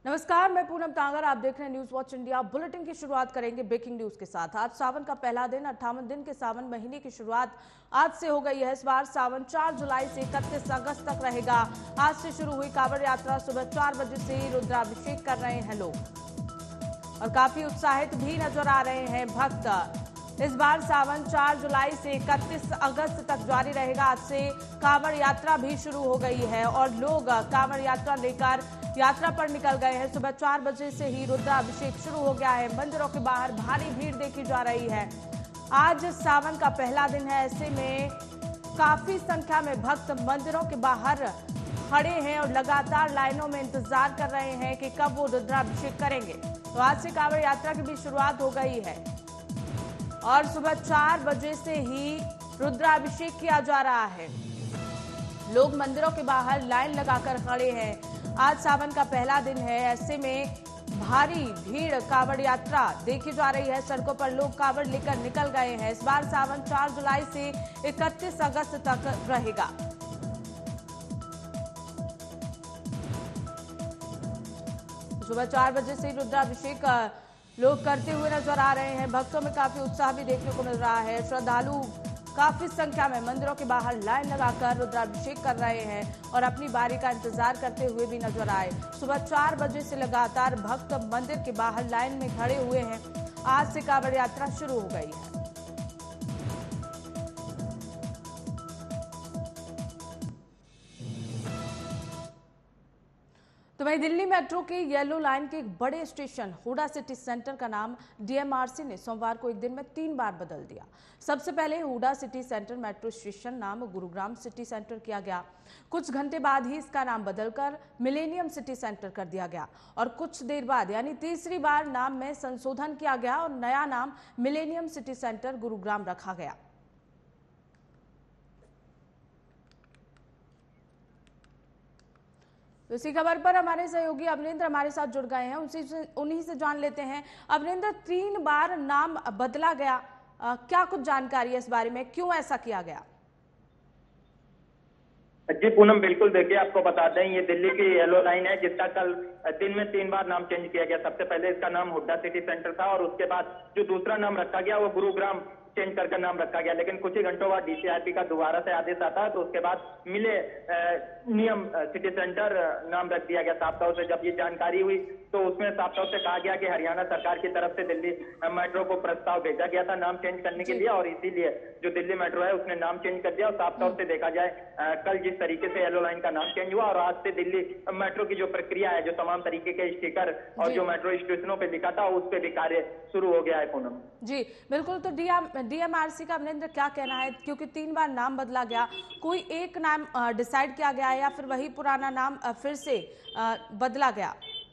नमस्कार, मैं पूनम तांगर। आप देख रहे हैं न्यूज वॉच इंडिया। बुलेटिन की शुरुआत करेंगे ब्रेकिंग न्यूज के साथ। आज सावन का पहला दिन, 58 दिन के सावन महीने की शुरुआत आज से हो गई है। इस बार सावन 4 जुलाई से 31 अगस्त तक रहेगा। आज से शुरू हुई कांवड़ यात्रा सुबह 4 बजे से ही रुद्राभिषेक कर रहे हैं लोग और काफी उत्साहित भी नजर आ रहे हैं भक्त। इस बार सावन 4 जुलाई से 31 अगस्त तक जारी रहेगा। आज से कांवड़ यात्रा भी शुरू हो गई है और लोग कांवड़ यात्रा लेकर यात्रा पर निकल गए हैं। सुबह 4 बजे से ही रुद्राभिषेक शुरू हो गया है। मंदिरों के बाहर भारी भीड़ देखी जा रही है। आज सावन का पहला दिन है, ऐसे में काफी संख्या में भक्त मंदिरों के बाहर खड़े हैं और लगातार लाइनों में इंतजार कर रहे हैं कि कब वो रुद्राभिषेक करेंगे। तो आज से कांवड़ यात्रा की भी शुरुआत हो गई है और सुबह 4 बजे से ही रुद्राभिषेक किया जा रहा है। लोग मंदिरों के बाहर लाइन लगाकर खड़े हैं। आज सावन का पहला दिन है, ऐसे में भारी भीड़ कांवड़ यात्रा देखी जा रही है। सड़कों पर लोग कांवड़ लेकर निकल गए हैं। इस बार सावन 4 जुलाई से 31 अगस्त तक रहेगा। सुबह 4 बजे से रुद्राभिषेक लोग करते हुए नजर आ रहे हैं। भक्तों में काफी उत्साह भी देखने को मिल रहा है। श्रद्धालु काफी संख्या में मंदिरों के बाहर लाइन लगाकर रुद्राभिषेक कर रहे हैं और अपनी बारी का इंतजार करते हुए भी नजर आए। सुबह 4 बजे से लगातार भक्त मंदिर के बाहर लाइन में खड़े हुए हैं। आज से कांवड़ यात्रा शुरू हो गई है। तो वहीं दिल्ली मेट्रो के येलो लाइन के एक बड़े स्टेशन हुडा सिटी सेंटर का नाम डीएमआरसी ने सोमवार को एक दिन में 3 बार बदल दिया। सबसे पहले Huda city centre metro station नाम गुरुग्राम सिटी सेंटर किया गया। कुछ घंटे बाद ही इसका नाम बदलकर मिलेनियम सिटी सेंटर कर दिया गया और कुछ देर बाद यानी तीसरी बार नाम में संशोधन किया गया और नया नाम मिलेनियम सिटी सेंटर गुरुग्राम रखा गया। इसी खबर पर हमारे सहयोगी अवनिंद्र हमारे साथ जुड़ गए हैं। उन्हीं से जान लेते हैं। अवनिंद्र, 3 बार नाम बदला गया, क्या कुछ जानकारी है इस बारे में, क्यों ऐसा किया गया? जी पूनम, बिल्कुल देखिए, आपको बता दें ये दिल्ली की येलो लाइन है जिसका कल दिन में 3 बार नाम चेंज किया गया। सबसे पहले इसका नाम हुड्डा सिटी सेंटर था और उसके बाद जो दूसरा नाम रखा गया वो गुरुग्राम चेंज करके नाम रखा गया। लेकिन कुछ ही घंटों बाद डीसीआरपी का दोबारा से आदेश आता है तो उसके बाद मिले नियम सिटी सेंटर नाम रख दिया गया। साफ तौर से जब ये जानकारी हुई तो उसमें साफ तौर से कहा गया कि हरियाणा सरकार की तरफ से दिल्ली मेट्रो को प्रस्ताव भेजा गया था नाम चेंज करने के लिए और इसीलिए जो दिल्ली मेट्रो है उसने नाम चेंज कर दिया। और साफ तौर से देखा जाए कल जिस तरीके से येलो लाइन का नाम चेंज हुआ और आज से दिल्ली मेट्रो की जो प्रक्रिया है, जो तमाम तरीके के स्टिकर और जो मेट्रो स्टेशनों पर लिखा था उस पर भी कार्य शुरू हो गया है। पूनम जी बिल्कुल। तो डीएमआरसी का अवनिंद्र क्या कहना है, क्योंकि 3 बार नाम बदला गया, कोई एक नाम डिसाइड किया गया है या फिर वही पुराना नाम फिर से बदला गया?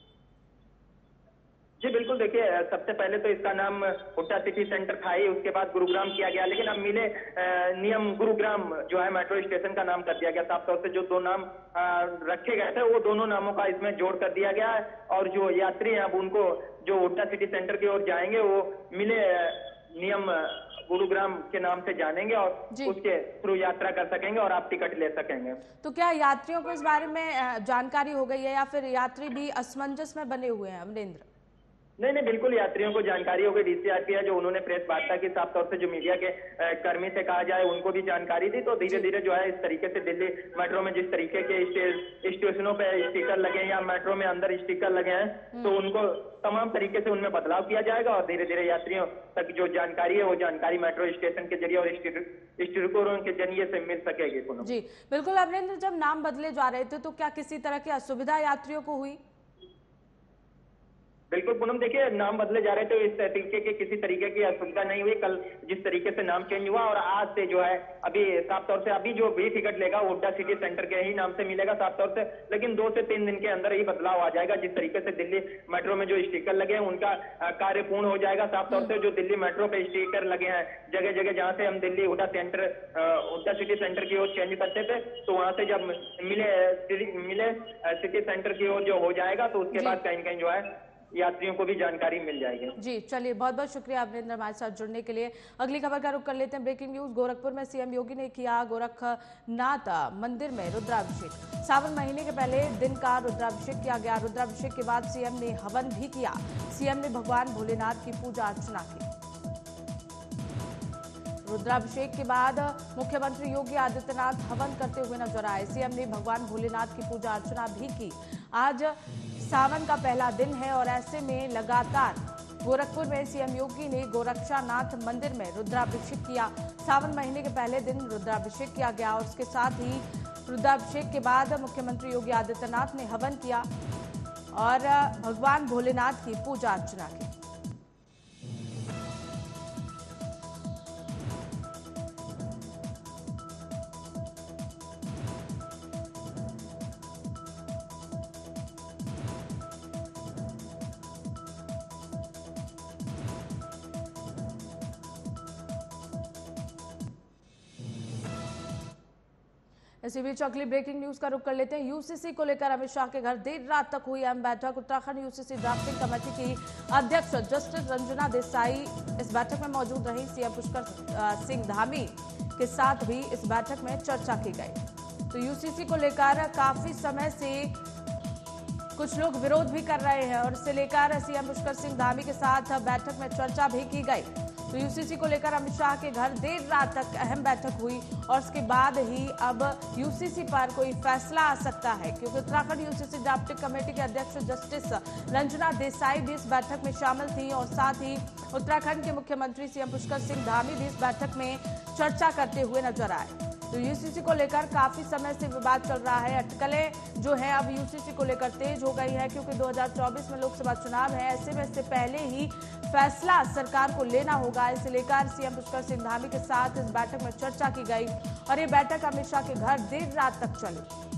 जी बिल्कुल, देखिए सबसे पहले तो इसका नाम हुड्डा सिटी सेंटर था ही, उसके बाद गुरुग्राम किया गया। लेकिन अब मिले नियम गुरुग्राम जो है मेट्रो स्टेशन का नाम कर दिया गया। साफ तौर से जो 2 नाम रखे गए थे वो दोनों नामों का इसमें जोड़ कर दिया गया है और जो यात्री हैं अब उनको जो हुड्डा सिटी सेंटर की ओर जाएंगे वो मिले नियम गुरुग्राम के नाम से जानेंगे और उसके थ्रू यात्रा कर सकेंगे और आप टिकट ले सकेंगे। तो क्या यात्रियों को इस बारे में जानकारी हो गई है या फिर यात्री भी असमंजस में बने हुए हैं अमरेंद्र? नहीं, बिल्कुल यात्रियों को जानकारी हो गई। डीसीआरपी है जो उन्होंने प्रेस वार्ता की, साफ तौर से जो मीडिया के कर्मी से कहा जाए उनको भी जानकारी दी। तो धीरे धीरे जो है इस तरीके से दिल्ली मेट्रो में जिस तरीके के स्टेशनों पे स्टिकर लगे हैं या मेट्रो में अंदर स्टिकर लगे हैं तो उनको तमाम तरीके से उनमें बदलाव किया जाएगा और धीरे धीरे यात्रियों तक जो जानकारी है वो जानकारी मेट्रो स्टेशन के जरिए और स्टिकरों के जरिए से मिल सकेगी। जी बिल्कुल अमरेंद्र, जब नाम बदले जा रहे थे तो क्या किसी तरह की असुविधा यात्रियों को हुई? बिल्कुल पूनम, देखिए नाम बदले जा रहे थे इस तरीके के किसी तरीके की असुविधा नहीं हुई। कल जिस तरीके से नाम चेंज हुआ और आज से जो है अभी साफ तौर से अभी जो भी टिकट लेगा हुड्डा सिटी सेंटर के ही नाम से मिलेगा साफ तौर से। लेकिन 2 से 3 दिन के अंदर ही बदलाव आ जाएगा। जिस तरीके से दिल्ली मेट्रो में जो स्टिकर लगे हैं उनका कार्य पूर्ण हो जाएगा। साफ तौर से जो दिल्ली मेट्रो पे स्टिकर लगे हैं जगह जगह जहाँ से हम दिल्ली हुड्डा सिटी सेंटर की ओर चेंज करते थे तो वहां से जब मिले सिटी सेंटर की ओर जो हो जाएगा तो उसके बाद कहीं कहीं जो है यात्रियों को भी जानकारी मिल जाएगी। जी चलिए, बहुत बहुत शुक्रिया अमरिंदर हमारे साथ जुड़ने के लिए। अगली खबर का रुख कर लेते हैं। ब्रेकिंग न्यूज, गोरखपुर में सीएम योगी ने किया गोरखनाथ मंदिर में रुद्राभिषेक। सावन महीने के पहले दिन का रुद्राभिषेक किया गया। रुद्राभिषेक के बाद सीएम ने हवन भी किया। सीएम ने भगवान भोलेनाथ की पूजा अर्चना की। रुद्राभिषेक के बाद मुख्यमंत्री योगी आदित्यनाथ हवन करते हुए नजर आए। सीएम ने भगवान भोलेनाथ की पूजा अर्चना भी की। आज सावन का पहला दिन है और ऐसे में लगातार गोरखपुर में सीएम योगी ने गोरक्षानाथ मंदिर में रुद्राभिषेक किया। सावन महीने के पहले दिन रुद्राभिषेक किया गया और उसके साथ ही रुद्राभिषेक के बाद मुख्यमंत्री योगी आदित्यनाथ ने हवन किया और भगवान भोलेनाथ की पूजा अर्चना की। इसी बीच अगली ब्रेकिंग न्यूज का रुख कर लेते हैं। यूसीसी को लेकर अमित शाह के घर देर रात तक हुई अहम बैठक। उत्तराखंड यूसीसी ड्राफ्टिंग कमेटी की अध्यक्ष जस्टिस रंजना देसाई इस बैठक में मौजूद रही। सीएम पुष्कर सिंह धामी के साथ भी इस बैठक में चर्चा की गई। तो यूसीसी को लेकर काफी समय से कुछ लोग विरोध भी कर रहे हैं और इसे लेकर सीएम पुष्कर सिंह धामी के साथ बैठक में चर्चा भी की गई। तो यूसीसी को लेकर अमित शाह के घर देर रात तक अहम बैठक हुई और उसके बाद ही अब यूसीसी पर कोई फैसला आ सकता है, क्योंकि उत्तराखंड यूसीसी ड्राफ्टिंग कमेटी के अध्यक्ष जस्टिस रंजना देसाई भी इस बैठक में शामिल थी और साथ ही उत्तराखंड के मुख्यमंत्री सीएम पुष्कर सिंह धामी भी इस बैठक में चर्चा करते हुए नजर आए। तो यूसीसी को लेकर काफी समय से विवाद चल रहा है। अटकलें जो है अब यूसीसी को लेकर तेज हो गई है, क्योंकि 2024 में लोकसभा चुनाव है। ऐसे में इससे पहले ही फैसला सरकार को लेना होगा। इसे लेकर सीएम पुष्कर सिंह धामी के साथ इस बैठक में चर्चा की गई और ये बैठक अमित शाह के घर देर रात तक चली।